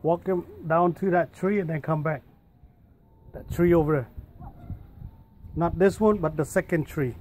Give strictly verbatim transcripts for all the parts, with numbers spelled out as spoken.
Walk him down to that tree and then come back. That tree over there. Not this one, but the second tree.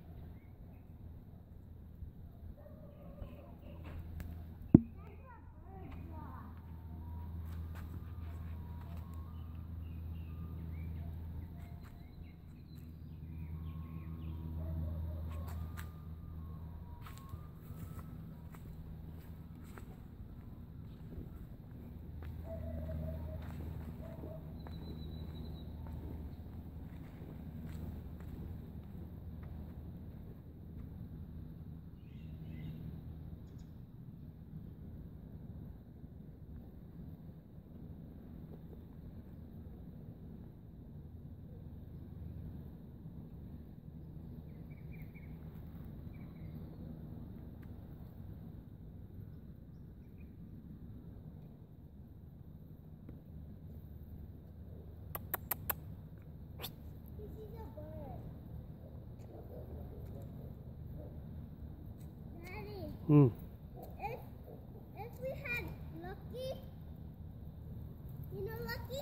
Hmm. If, if we had Lucky, you know Lucky?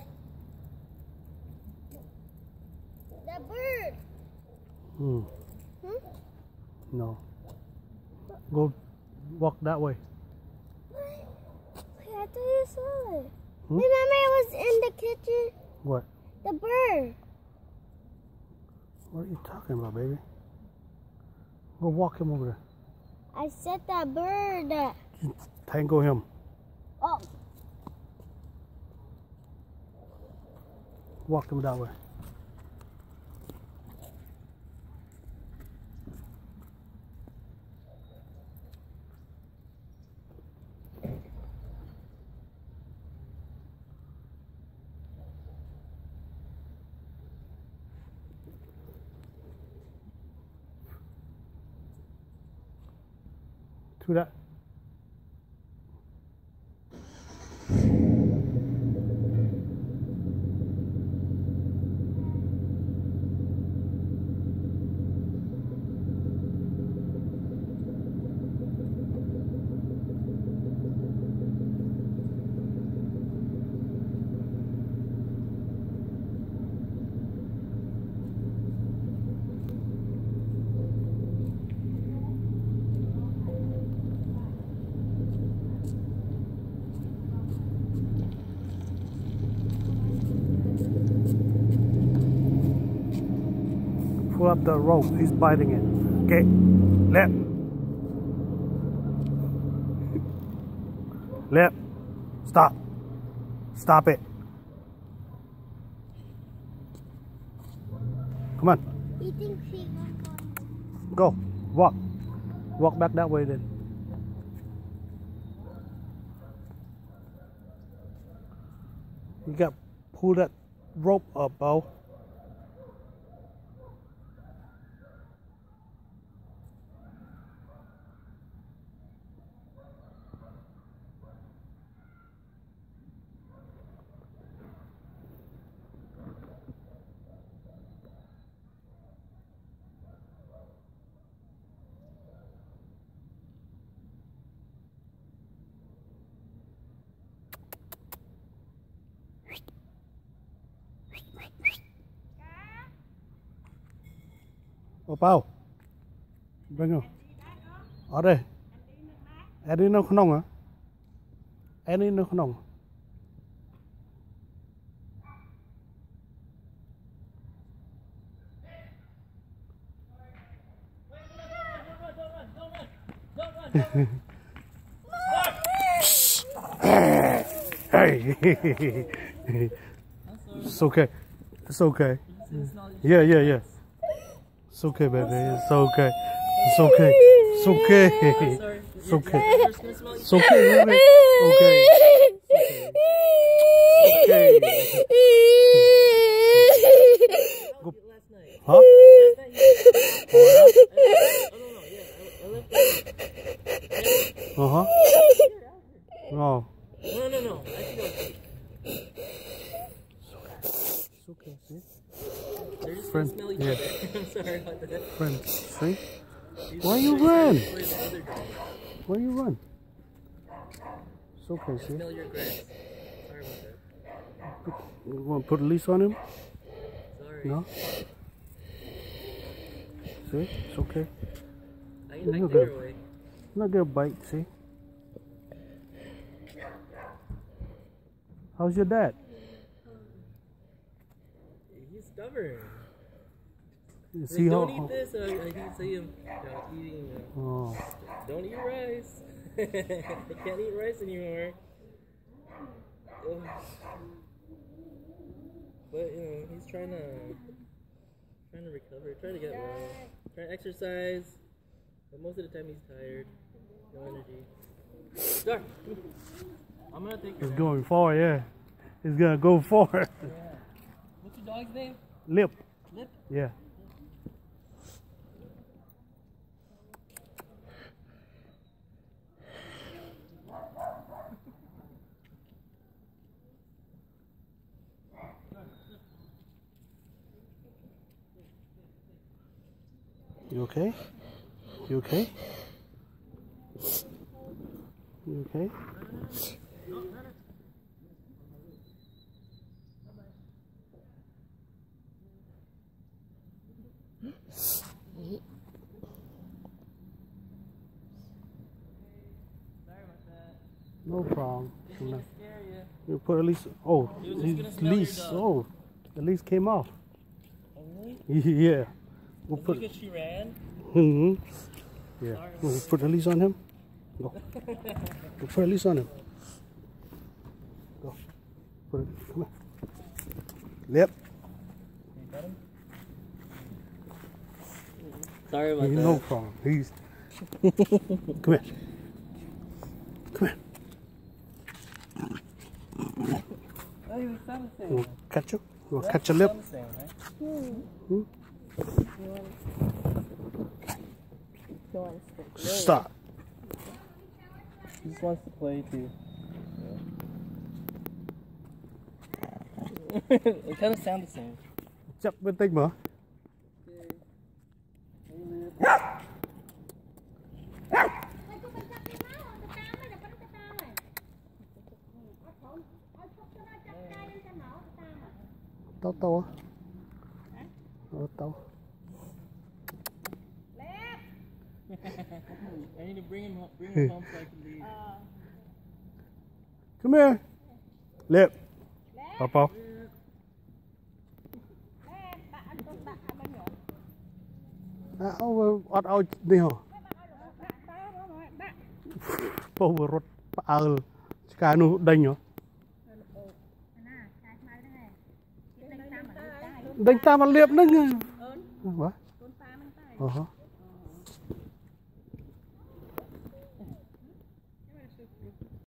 The bird. Hmm. Hmm? No. Go walk that way. What? Wait, I thought you saw it. Hmm? Remember it was in the kitchen? What? The bird. What are you talking about, baby? Go walk him over there. I said that bird. Tangle him. Oh. Walk him that way. To that. Pull up the rope. He's biting it. Okay. Left. Left. Stop. Stop it. Come on. You think she Go. Walk. Walk back that way then. You got to pull that rope up, Bo. Ô Pao, bên nào? Ở đây. Em đi nó không nông hả? Em đi nó không nông. Hey, it's okay. It's okay. Yeah, yeah, yeah. It's okay, baby. It's okay. It's okay. It's okay. It's okay. It's okay, baby. Okay. Okay. Go. Huh? Uh huh. No. No, no, no. I think It's okay. See? they're just Friend. gonna smell each Yeah. other. I'm sorry about that. Friend. See? Why you run? Why you run? It's okay, see? Smell your grass. Sorry You want to put a leash on him? Sorry. No? See? It's okay. I He's can not take gonna, her away. not gonna bite, see? How's your dad? He's stubborn. You Like, see don't how, eat this. Uh, I can see him uh, eating. Uh, oh, don't eat rice. I can't eat rice anymore. Ugh. But you know, he's trying to trying to recover, trying to get well, trying to exercise. But most of the time he's tired, no energy. Star, I'm gonna take. he's going far, yeah. He's gonna go far. Yeah. What's your dog's name? Lip. Lip. Yeah. You okay? You okay? You okay? No problem. You you put at least oh, He was just gonna at smell your least dog. oh, at least came off. Oh, really? Yeah. We'll Is put. it because she ran? Mm-hmm. Yeah. Sorry. We'll put a leash on him. Go. We'll put a leash on him. Go. Put it. Come on. Lip. You got him? Sorry about No that. problem. He's. Come here. Come here. Oh, he was sound the We'll same. catch you. We'll catch your lip. Sound the same, right? Hmm? He wants to play. Stop. He just wants to play too. Yeah. It kind of sound the same. Chấp bên tinh mà. Tao tao á. Ờ, tao. I need to bring him home, bring him home so I can leave. Come here. Lip. Pao Pao. À, ông ọt ao đi hả? Pao vừa rốt pao cái nó đành hả? Đành ta mà liệp nó nghe. Hả? Ờ hả?